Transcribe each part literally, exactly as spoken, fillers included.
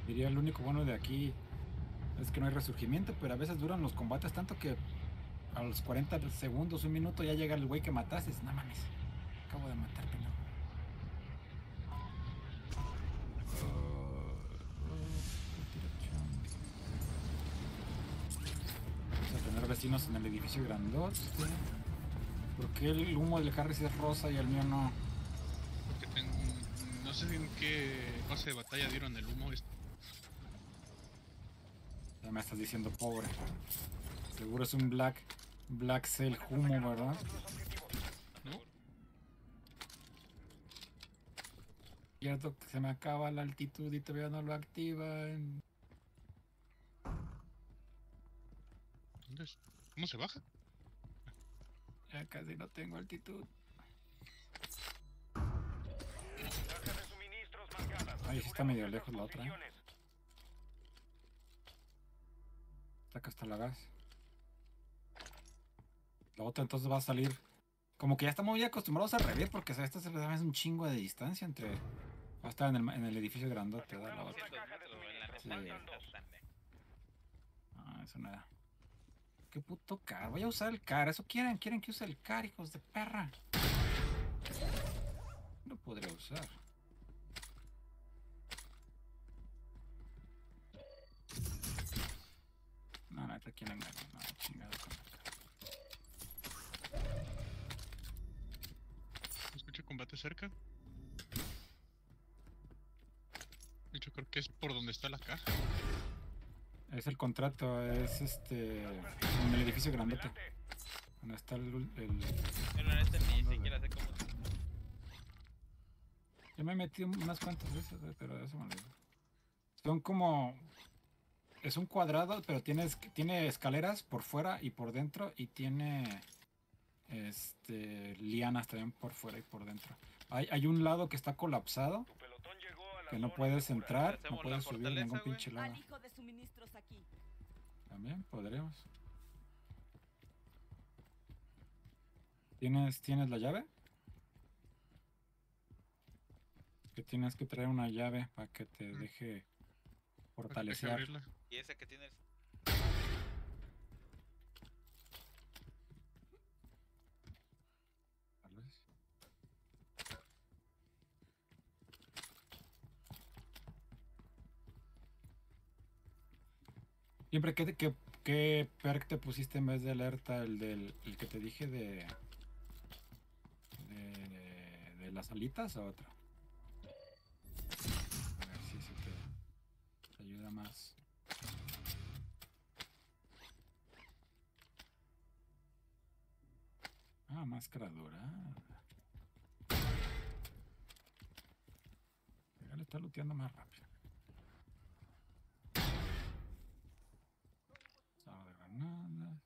Diría el único bueno de aquí es que no hay resurgimiento, pero a veces duran los combates tanto que a los cuarenta segundos, un minuto, ya llega el güey que mataste. No mames, acabo de matar, pendejo. Vamos a tener vecinos en el edificio grandote. ¿Por qué el humo del Harris es rosa y el mío no? Porque ten... no sé en qué fase de batalla dieron el humo. Ya me estás diciendo pobre. Seguro es un Black Black Cell humo, ¿verdad? ¿No? Cierto que se me acaba la altitud y todavía no lo activan. ¿Dónde es? ¿Cómo se baja? Ya casi no tengo altitud. Ahí sí está medio lejos la otra. ¿eh? Hasta acá está la gas. La otra entonces va a salir. Como que ya estamos muy acostumbrados a revivir porque o esta se le da un chingo de distancia entre. Va a estar en el, en el edificio grandote, ¿verdad? La otra. Sí. Ah, eso nada. Qué puto car. Voy a usar el car. Eso quieren. Quieren que use el car, hijos de perra. No podría usar. No, no, aquí no engaño. No, chingado con el car. Escucho combate cerca. De hecho, creo que es por donde está la caja. Es el contrato, es este. En el edificio grandote. Donde está el. el Pero en este ni siquiera sé cómo. Yo me he metido unas cuantas veces, pero eso me olvidó. Son como. Es un cuadrado, pero tiene, tiene escaleras por fuera y por dentro. Y tiene. Este. Lianas también por fuera y por dentro. Hay, hay un lado que está colapsado. Que no puedes entrar, no puedes subir en ningún pinche lado. Alijo de suministros aquí. También podremos. ¿Tienes, ¿Tienes la llave? Que tienes que traer una llave para que te deje fortalecer. Y ese que tienes. Tal vez. Siempre, ¿qué, qué, qué perk te pusiste en vez de alerta? El del el que te dije de, de. de las alitas o otro. A ver si eso te, te ayuda más. Ah, máscara dorada. Ya le está looteando más rápido. Sala de granadas.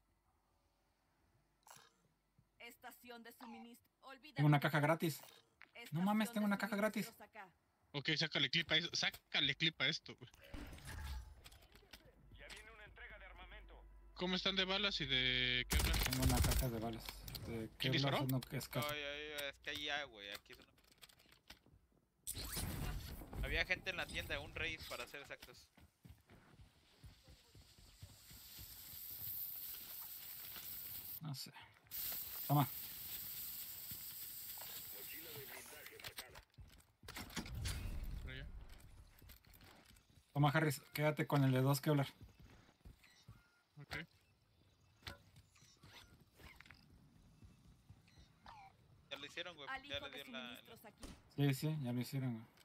Estación de suministro. Olvídate. Tengo una caja gratis. Estación No mames, tengo de una caja gratis. suministros acá. Ok, sácale clip a eso. Sácale clip a esto. Ya viene una entrega de armamento. ¿Cómo están de balas y de qué hablan? Tengo una caja de balas. De ¿Quién Kevlar, disparó? no, que es caja. Ay, ay, es que ahí hay, güey. Aquí es una. Había gente en la tienda, un rey para ser exactos. No sé. Toma. Mochila de blindaje marcada. Por allá. Toma, Harris. Quédate con el de dos Kevlar. Ok. Ya lo hicieron, güey. Ya Alijo le de dieron la. suministros aquí. Sí, sí, ya lo hicieron. güey.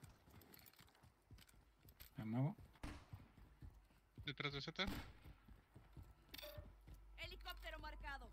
De nuevo. Detrás de Z. Helicóptero marcado.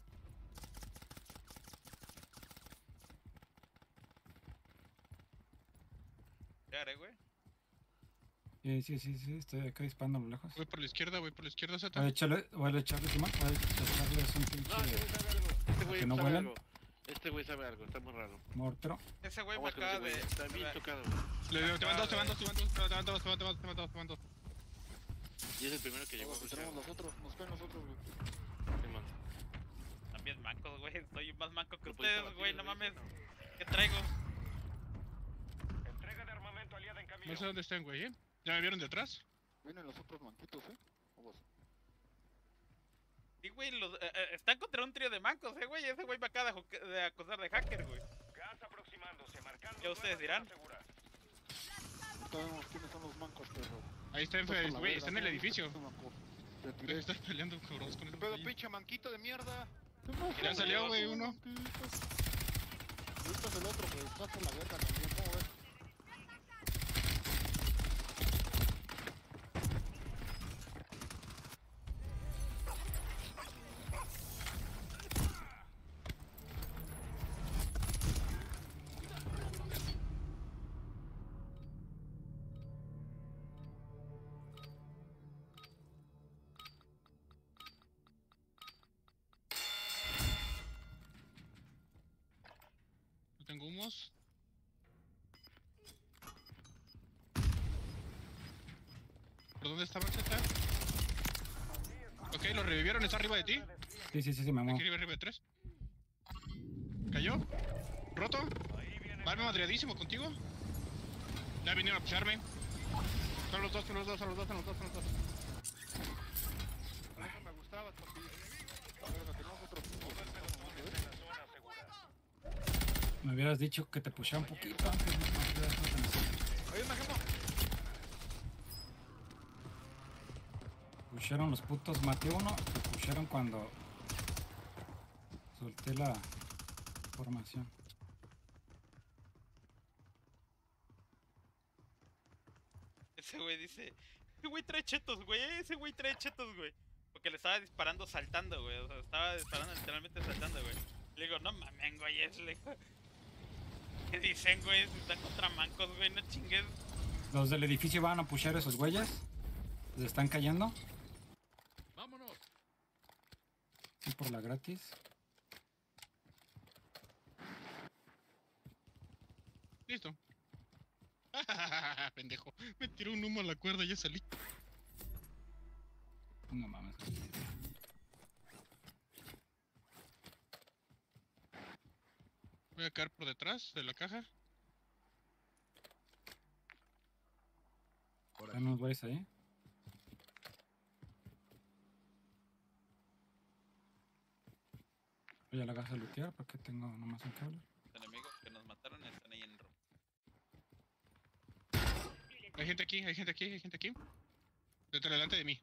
Ya haré, güey. Sí, sí, sí, sí. Estoy acá disparando a lo lejos. Voy por la izquierda, voy por la izquierda Z. Voy a echarle, voy a echarle encima. Voy a echarle un pinche No, este güey sabe algo. Este güey que no sabe vuelan. algo. Este güey sabe algo, está muy raro. mortero. Ese güey me Vamos con ese acaba güey, de. está bien tocado, güey. Le digo, te van dos, te van dos, te van dos, te van dos, te van dos, te van dos, te van dos. Y es el primero que llegó a Pues escuchar. tenemos nosotros, nos ven nosotros, güey. Sí, man. También mancos, güey. Soy más manco que Pero puedes ustedes, güey. No abatir, mames. güey, ¿Qué traigo? Entrega de armamento aliada en camino. No sé dónde están, güey, ¿eh? ¿Ya me vieron detrás? Vienen los otros manquitos, ¿eh? Vamos. Sí, güey, los, eh, eh, están contra un trío de mancos, eh, güey. Ese güey va acá de, jo- de acusar de hacker, güey. Gas aproximándose, marcando. ¿Qué ustedes nueva dirán? zona segura. No sabemos quiénes son los mancos, perro. Ahí está, Estás con la güey, verga, está en el ¿no? edificio. Este manco. Retiré. Estás peleando cabros con ¿Qué esos pedo, güeyes. pinche manquito de mierda? Ya salió, güey, uno. Ahorita es el otro que está con la verga también, ¿cómo ves? No tengo humos. ¿Por dónde está Maxeta? Ok, lo revivieron, está arriba de ti. Sí, sí, sí, sí, me muevo. Aquí arriba, arriba de tres. ¿Cayó? ¿Roto? Valme madreadísimo contigo. Ya vinieron a pusharme. Son los dos, son los dos, son los dos, son los dos, son los dos. Por eso me gustaba, papi. La verga, tenemos otro punto. Me hubieras dicho que te pushara un poquito antes. No, no, no, no, no. Oye, me gemo. Pusharon los putos, maté uno. Se pusharon cuando solté la formación. Ese güey dice, ese güey trae chetos, güey, ese güey trae chetos, güey. Porque le estaba disparando saltando, güey. O sea, estaba disparando literalmente saltando, güey. Le digo, no mames, güey, es le digo. ¿Qué dicen, güey? Si están contra mancos, güey, no chingues. Los del edificio van a pushar esos güeyes. Les están cayendo. Vámonos. Sí, por la gratis. Listo. Pendejo. Me tiró un humo a la cuerda y ya salí. No mames. Voy a caer por detrás de la caja. Están unos güeyes ahí. Voy a la caja a lootear porque tengo nomás un cable. Los enemigos que nos mataron están ahí en rojo. Hay gente aquí, hay gente aquí, hay gente aquí. Detrás delante de mí.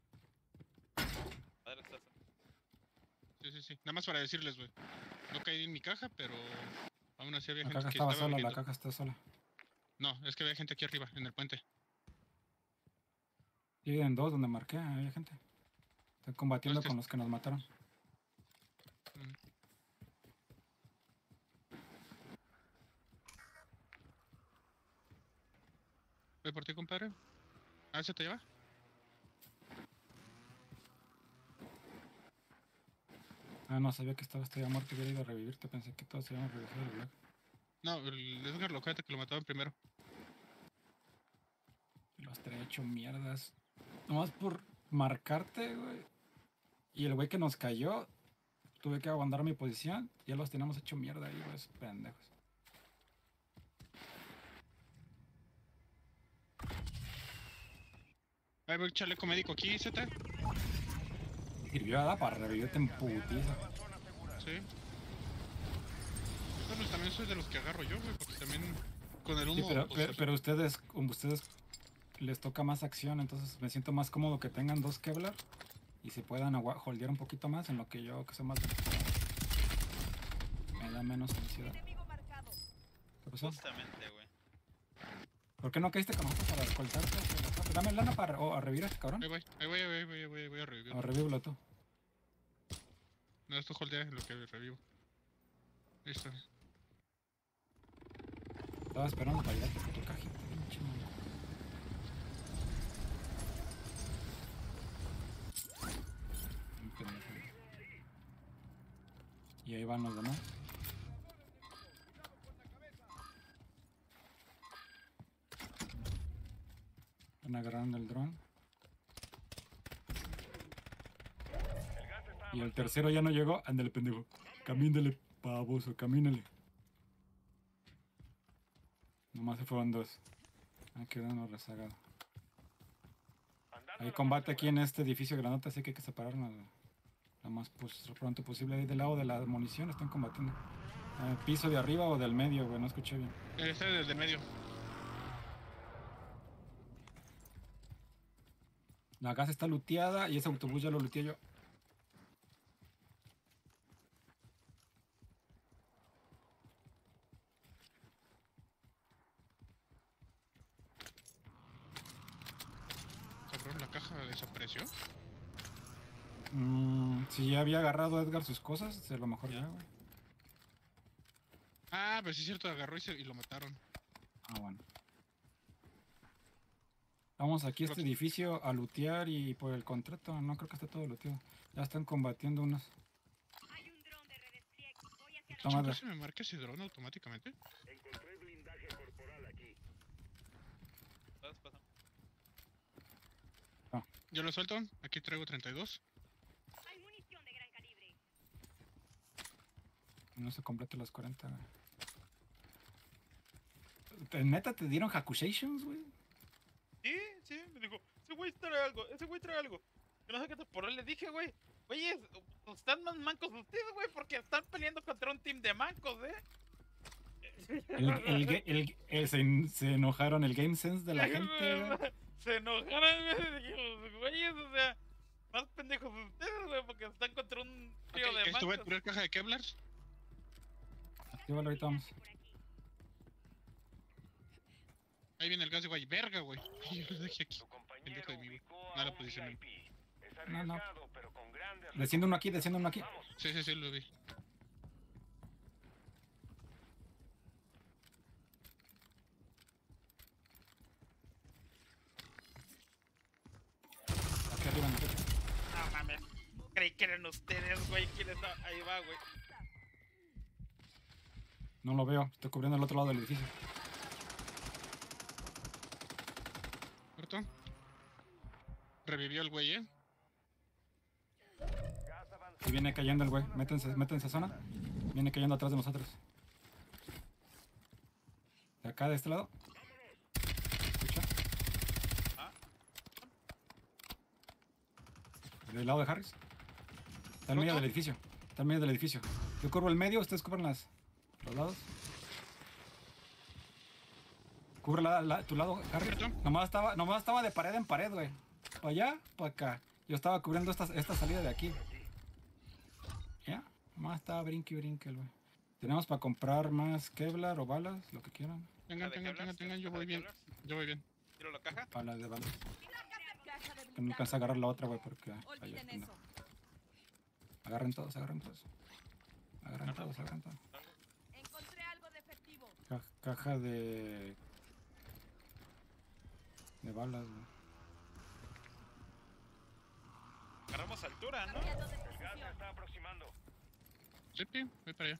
Padre, estás... Sí, sí, sí. Nada más para decirles, güey. No caí en mi caja, pero aún así había La gente caja que estaba estaba sola, la viendo. caja está sola. No, es que había gente aquí arriba, en el puente. Y en dos donde marqué, había gente. Están combatiendo Es que- con los que nos mataron. Mm. Voy por ti, compadre. A ver si te lleva. Ah, no, sabía que estaba ya muerto y hubiera ido a revivirte. Pensé que todos se iban a regresar del black. No, el Edgar lo cuenta que lo mataban primero. Los traía hecho mierdas. Nomás por marcarte, güey. Y el güey que nos cayó, tuve que aguantar mi posición. Ya los teníamos hecho mierda ahí, güey, esos pendejos. Ahí va el chaleco médico aquí, Z. Sirvió a dar para revivirte en putiza. Sí. Yo pues, también soy de los que agarro yo, güey, porque también con el humo. Sí, pero, pues, pero, pero ustedes, como ustedes les toca más acción, entonces me siento más cómodo que tengan dos Kevlar y se puedan agua- holdear un poquito más en lo que yo, que sé más. Me da menos ansiedad. Enemigo marcado. ¿Qué pasó? Justamente, güey. ¿Por qué no caíste con nosotros para escoltarte? Dame lana para o a revivir a este cabrón. Ahí voy, ahí voy, ahí voy, ahí voy, ahí voy, voy a revivir. O revívelo tú. No, esto holdea en lo que revivo. Listo. Estaba esperando para ayudarte con tu cajita, pinche mamá. Un pendejo. Y ahí van los demás. Están agarrando el dron. Y el tercero ya no llegó. Ándale, pendejo. Camínale, baboso, camínale. Nomás se fueron dos. Ah, quedó uno rezagado. Hay combate aquí en este edificio grandote, así que hay que separarnos lo más pues, pronto posible. Ahí del lado de la munición están combatiendo. Eh, ¿Piso de arriba o del medio, güey? No escuché bien. Este es desde el medio. La casa está looteada y ese autobús ya lo looteé yo. Cabrón, la caja desapareció. Mm, si ya había agarrado a Edgar sus cosas, a lo mejor ya, güey. Ah, pero sí es cierto, agarró y, se- y lo mataron. Ah, bueno. Vamos aquí a este edificio a lootear y por el contrato, no creo que esté todo looteado. Ya están combatiendo unos. Toma, ¿Por qué Edgar. se me marca ese dron automáticamente? Encontré blindaje corporal aquí. Todos pasan. Yo lo suelto. Aquí traigo treinta y dos. No se completa las cuarenta, güey. ¿Te- ¿Neta te dieron accusations, güey? Sí, sí, me dijo, ese güey trae algo, ese güey trae algo. Yo no sé qué te por él le dije, güey. Oye, están más mancos ustedes, güey, porque están peleando contra un team de mancos, ¿eh? El, el, ga- el- eh, se, en- se enojaron el game sense de la gente, güey. Se enojaron, güey. Dijimos, güeyes, o sea, más pendejos ustedes, güey, porque están contra un tío Ok, de esto voy a mancos. tirar caja de Kevlars. Actívalo, ahorita vamos. Ahí viene el gas de guay. Verga, güey. Yo lo dejé aquí. Tu compañero Pendejo de mí, güey. ubicó No a la un posicioné. V I P. Es No, no. arriesgado, pero con grandes Desciende uno aquí, desciende uno aquí. Vamos. Sí, sí, sí, lo vi. Aquí arriba en el techo. No mames. Creí que eran ustedes, güey. ¿Quién está? Ahí va, güey. No lo veo, estoy cubriendo el otro lado del edificio. ¿Corto? Revivió el güey, ¿eh? Gas avanzado. Y viene cayendo el güey. Métense, métense a zona. Viene cayendo atrás de nosotros. De acá, de este lado. ¿Escucha? Ah. Del lado de Harris. Está en medio del edificio. Está en medio del edificio. Yo cubro el medio, ustedes cubren las, los lados. Cubre la, la- tu lado, Harris. Cierto. Nomás estaba, nomás estaba de pared en pared, güey. Para allá, para acá. Yo estaba cubriendo esta, esta salida de aquí. Ya, nomás estaba brinque y brinque, el güey. Tenemos para comprar más Kevlar o balas, lo que quieran. Tengan, ¿De tengan, Kevlar? tengan, tengan. Yo ¿De voy bien. Kevlar? Yo voy bien. Tiro la caja. Balas de balas. Caja de Que no blindaje. alcanza a agarrar la otra, güey, porque... Olviden ahí está. eso. Agarren todos, agarren todos. Agarren todos, agarren todos. Encontré algo de efectivo. Ca- caja de... De balas, güey. Agarramos altura, ¿no? Cambiando de El gas se posición. está aproximando. Sí, sí, voy para allá.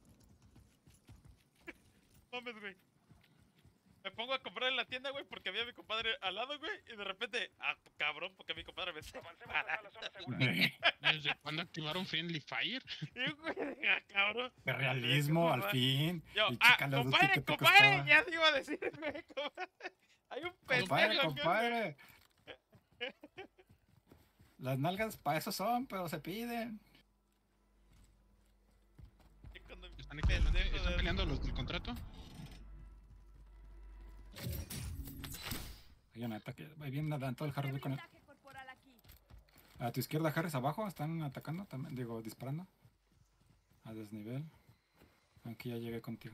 Mames, güey. Me pongo a comprar en la tienda, güey, porque había mi compadre al lado, güey, y de repente, ah, cabrón, porque mi compadre me Avancemos separa. hacia la zona segura. ¿Desde cuándo activaron Friendly Fire? Y, güey, ah, cabrón. ¡Qué realismo, al fin! Yo, Y ah, chica, los dos compadre, que te compadre, costaba. ya te iba a decir, güey, compadre. Hay un pendejo, Compadre, acá, compadre. Las nalgas para eso son, pero se piden. güey, cuando mi ¿Están aquí adelante? pendejo ¿Están de- peleando los del contrato? Hay un ataque. Ahí viene adelantado el Harris, voy con él. Blindaje corporal aquí. A tu izquierda, Harris, abajo. Están atacando también. Digo, disparando. A desnivel. Aquí ya llegué contigo.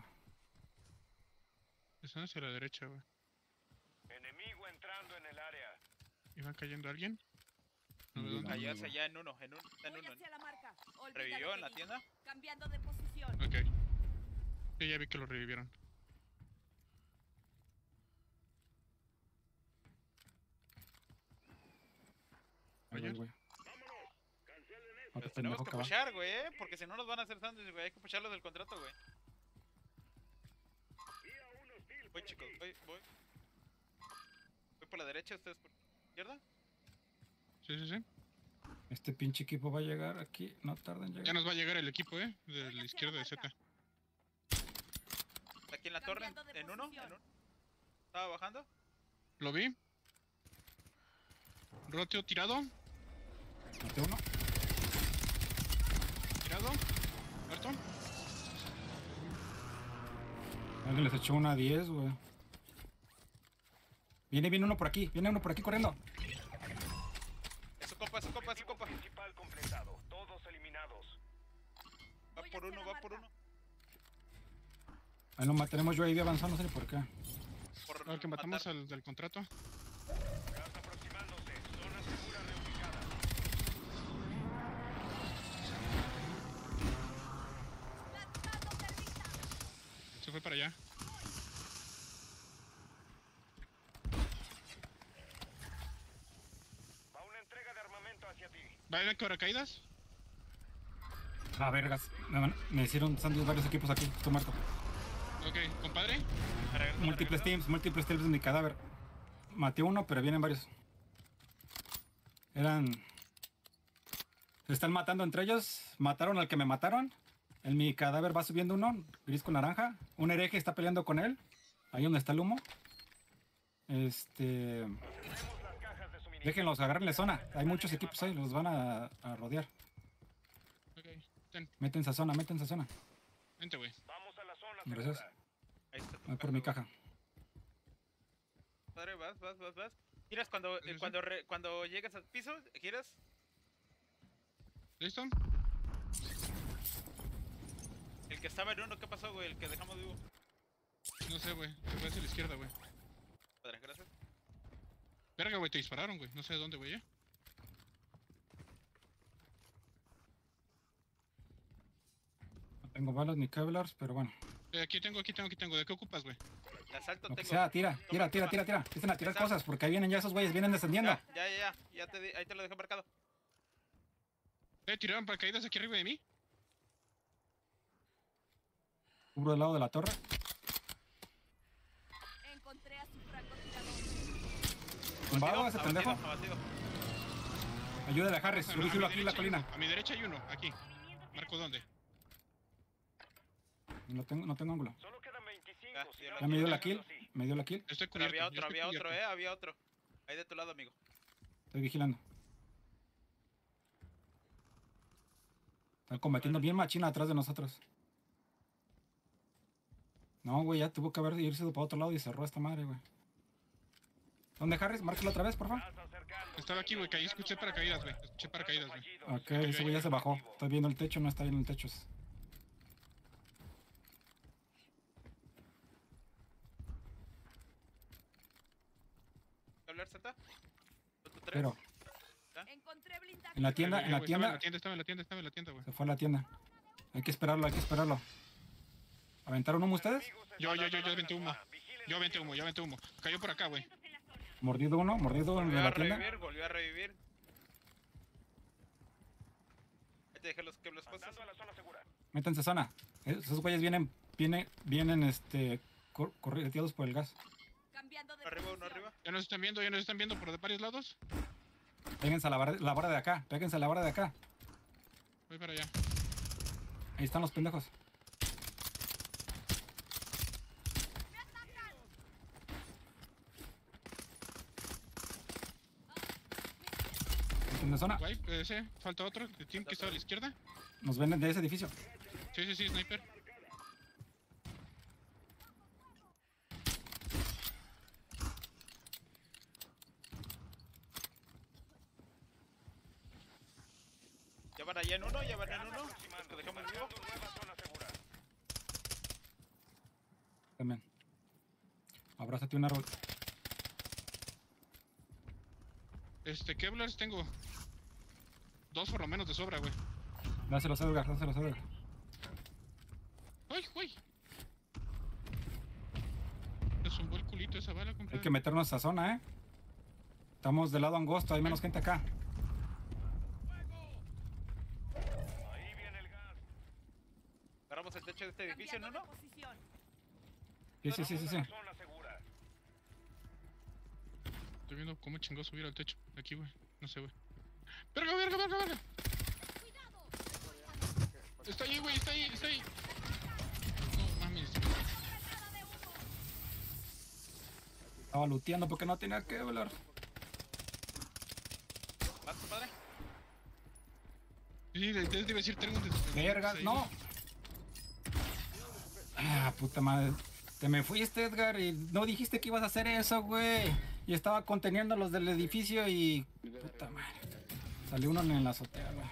Están hacia la derecha, güey. Enemigo entrando en el área. ¿Y van cayendo alguien? No veo Sí, dónde. Allá, amigo. allá en uno, en uno, está en Voy uno. hacia la marca. Olvida ¿Revivió lo en que la dije. tienda? Cambiando de posición. Ok. Sí, ya vi que lo revivieron. Ahí voy, Oye. güey. Otro Pues tenemos pendejo que que va. pushar, güey, ¿eh? Porque si no nos van a hacer sándwich, güey. Hay que pusharlos del contrato, güey. Voy, chicos, voy, voy. Voy por la derecha, ustedes por la izquierda. Sí, sí, sí. Este pinche equipo va a llegar aquí. No tarda en Ya llegar. nos va a llegar el equipo, ¿eh? De la izquierda de Z. Está aquí en la torre, en, Cambiando de en uno, posición. en uno. Estaba bajando. ¿Lo vi? Roteo tirado. Maté uno. Tirado. Muerto. Alguien les echó una diez, güey. Viene, viene uno por aquí. Viene uno por aquí corriendo. Es su compa, es su compa, es su Objetivo compa. principal completado. Todos eliminados. Va Voy por hacia uno, la va por marca. uno. Ahí lo mantenemos yo ahí avanzando, no sé ni por qué. Por Al que matamos matar. al del contrato. Gas aproximándose. Zona segura reubicada. Lanzando termita. Se fue para allá. Va una entrega de armamento hacia ti. ¿Va a ir a paracaídas? Ah, vergas. Me, van- me hicieron sándwich varios equipos aquí. Estoy muerto. Ok, compadre. Regresa, Múltiples regresa. teams, múltiples teams en mi cadáver. Maté uno, pero vienen varios. Eran... Se están matando entre ellos. Mataron al que me mataron. En mi cadáver va subiendo uno, gris con naranja. Un hereje está peleando con él. Ahí donde está el humo. Este... Tenemos las cajas de suministro. Déjenlos, agarrenle zona. Hay muchos equipos ahí, los van a, a rodear. Ok, ten. Métense a zona, métense a zona. Vente, güey. Vamos a la zona Gracias. segura. Ahí está tu Voy por mi caja, caja. güey. Padre, vas, vas, vas, vas. Giras cuando, ¿Sí, eh, sí? cuando, re- cuando llegas al piso, giras. ¿Listo? El que estaba en uno, ¿qué pasó, güey? El que dejamos vivo. No sé, güey. Se fue hacia la izquierda, güey. Padre, gracias. Verga, güey, te dispararon, güey. No sé de dónde, güey. ¿eh? No tengo balas ni Kevlars, pero bueno. Eh, aquí tengo, aquí tengo, aquí tengo. ¿De qué ocupas, güey? De asalto Lo que tengo. sea, tira, Toma, tira, tira, toma. tira, tira. Empiecen a tirar Esa. cosas, porque ahí vienen ya esos güeyes, vienen descendiendo. Ya, ya, ya, ya. Ya te di- ahí te lo dejé marcado. Eh, tiraron paracaídas aquí arriba de mí. Cubro del lado de la torre. Encontré a su francotirador. Tumbado ese Abatido, pendejo. abatido. Ayúdale a Harris, A, subíselo a mi aquí en la derecha hay colina. uno, a mi derecha hay uno, aquí. Marco, ¿dónde? No tengo, no tengo ángulo. Solo quedan veinticinco. Ya, si ya no lo Ya me dio la llegamos kill, así. me dio la kill. Estoy Pero cubierto. había yo otro, estoy había otro, cubierto. eh, había otro. Ahí de tu lado, amigo. Estoy vigilando. Están combatiendo bien machina atrás de nosotros. No, güey, ya tuvo que haber irse para otro lado y cerró esta madre, güey. ¿Dónde, Harris? Márcalo otra vez, por favor. Gas acercándose. Estaba aquí, güey, que ahí escuché paracaídas, güey. Escuché paracaídas, güey. Fallido. Ok, ese güey ya se bajó. Estoy viendo el techo, no está viendo el techo. ¿Qué hablar, Z? ¿Otro tres? Pero, Encontré blindaje. en la tienda, en la Güey, tienda, Estaba en la tienda, estaba en la tienda, estaba en la tienda, güey. se fue a la tienda. Hay que esperarlo, hay que esperarlo. ¿Aventaron humo ustedes? Yo, yo, yo, yo aventé humo. Yo aventé humo, yo aventé humo. Cayó por acá, güey. Mordido uno, mordido en Volvió a la tienda. revivir, volvió a revivir. Ahí te dejé los que los cosas. Pasando a la zona segura. Métanse a zona. Esos güeyes vienen, vienen, vienen, este, cor- correteados por el gas. Cambiando de Arriba, uno posición. arriba. Ya nos están viendo, ya nos están viendo por de varios lados. Péguense a la barra, la barra de acá, péguense a la barra de acá. Voy para allá. Ahí están los pendejos. ¿En zona? Guay, ese. Falta otro. El team que está a la izquierda. Nos ven de ese edificio. Sí, sí, sí, sniper. Ya van allá en uno, ya van en uno. Los que dejamos vivo. Marcando nueva zona segura. También. Abrázate un árbol. Este, Kevlars tengo. Dos por lo menos de sobra, güey. Dáselos a Edgar, dáselos a Edgar. ¡Ay, güey! Me zumbó el culito esa bala, Hay compadre. que meternos a zona, ¿eh? Estamos del lado angosto, hay menos gente acá. Ahí viene el gas. Agarramos el techo de este edificio, ¿no? Cambiando ¿no? de posición. Sí, sí, sí, sí, sí. Zona segura. Estoy viendo cómo chingó subir al techo. Aquí, güey. No sé, güey. ¡Verga, verga, verga, verga! Está ahí, güey, está ahí, está ahí. No mames. Estaba luteando porque no tenía que hablar. Sí, te te iba a decir, tengo un des- Verga, ahí. no. Ah, puta madre. Te me fuiste, Edgar, y no dijiste que ibas a hacer eso, güey. Y estaba conteniendo a los del edificio y... Puta madre. Salió uno en la azotea, güey.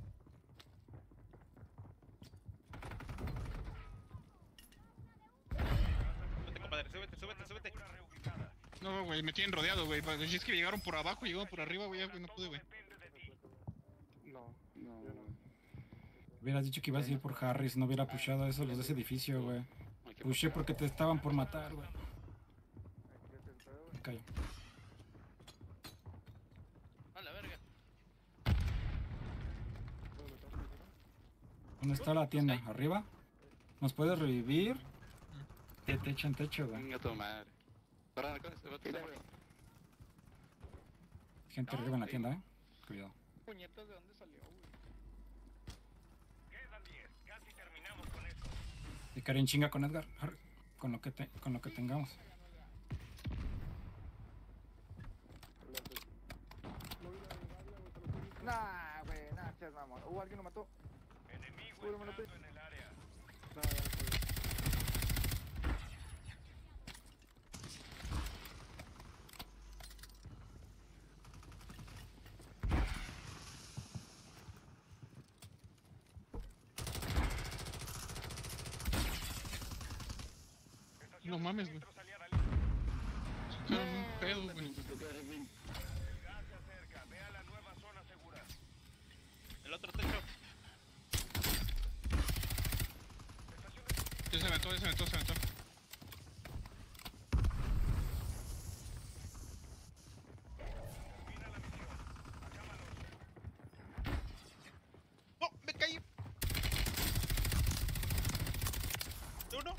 Súbete, compadre, súbete, súbete, súbete. No, güey, me tienen rodeado, güey. Si es que llegaron por abajo, llegaron por arriba, güey, ya, güey, no pude, güey. No, no, yo no. Hubieras dicho que ibas a ir por Harris, no hubiera pushado eso los de ese edificio, güey. Pushé porque te estaban por matar, güey. Aquí es el pedo, güey. Me callo. A la verga. ¿Puedo meter mi tiro? ¿Dónde está la tienda? ¿Arriba? ¿Nos puedes revivir? De techo en techo, güey. Venga tu madre. Para, acá, se va a Sí, tirar. güey. Gente arriba en la tienda, eh. Cuidado. Puñetas, ¿de dónde salió, güey? Quedan diez. Casi terminamos con esto. Y Karen chinga con Edgar. Harry, Con lo que, te, con lo que tengamos. Nah, güey, nah, seas mamón. Uh, alguien lo mató. Enemigo Uy, me lo entrando en el área. No, ya no pude. No mames, güey. Centros aliada lista. Sacaron un pedo, güey. El gas se acerca. Vea la nueva zona segura. El otro techo. Ya se aventó, ya se aventó, se aventó. Termina la misión. Acábalos. ¡Oh! ¡Me caí! ¿De uno?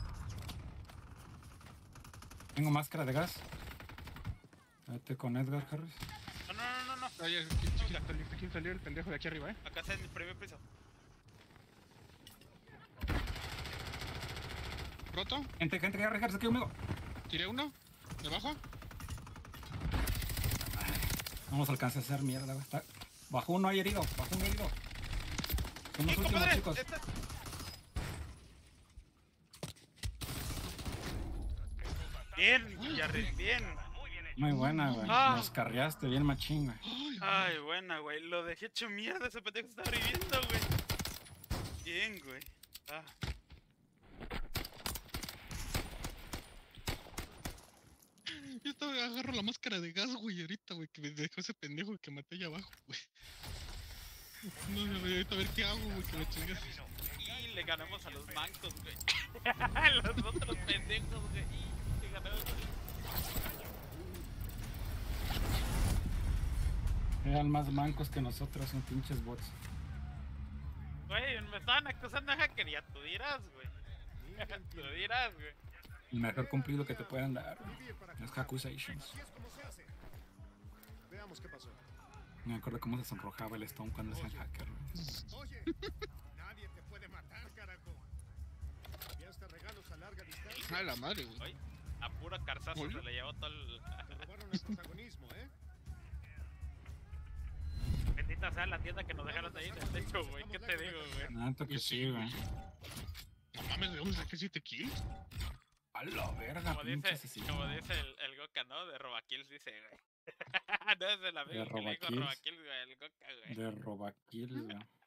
Tengo máscara de gas. Vete con Edgar, Harris. No, no, no, no, no. Ay, ¿quién quién salió, quién salió el pendejo de aquí arriba, eh? Acá está en el primer piso. ¿Roto? Gente, gente, que Harris, aquí conmigo. ¿Tiré uno? ¿Debajo? No nos alcanza a hacer mierda, güey. Está... Bajo uno hay herido, bajo uno herido. Son los ¡Eh, últimos, compadre! chicos. Esta- Bien, Jarry, bien. Muy buena, güey. Ah. Nos carreaste bien machín, güey. Ay, buena, güey. Lo dejé hecho mierda. Ese pendejo está reviviendo, güey. Bien, güey. Ah. Yo estaba agarro la máscara de gas, güey, ahorita, güey, que me dejó ese pendejo que maté allá abajo, güey. No, no, güey, ahorita a ver qué hago, güey, que me chingas. Y le ganamos a los mancos, güey. Los otros pendejos, güey. Y le ganamos a los... Eran más mancos que nosotros, son pinches bots. Güey, me estaban acusando de hackería. Tú dirás, güey. Tú dirás, güey. El mejor cumplido que te puedan dar, güey. Las accusations. Veamos qué pasó. No me acuerdo cómo se sonrojaba el Stone cuando decían hacker, güey. Oye, nadie te puede matar, carajo. ¿Enviaste regalos a larga distancia? A la madre, güey. Güey, a puro carzazo Oye. se le llevó todo el... Robaron el protagonismo, ¿eh? Bendita sea la tienda que nos dejaron ahí en el techo, güey. ¿Qué te digo, güey? Tanto que Pues sí, sí, güey. No mames, ¿de dónde saqué siete kills? A la verga, Como pinche dice, asesino. como dice el, el Goka, ¿no? De Robakills, dice, güey. No es el amigo De que le dijo Robakills. Robakills, güey. El Goka, güey. De robakill, güey.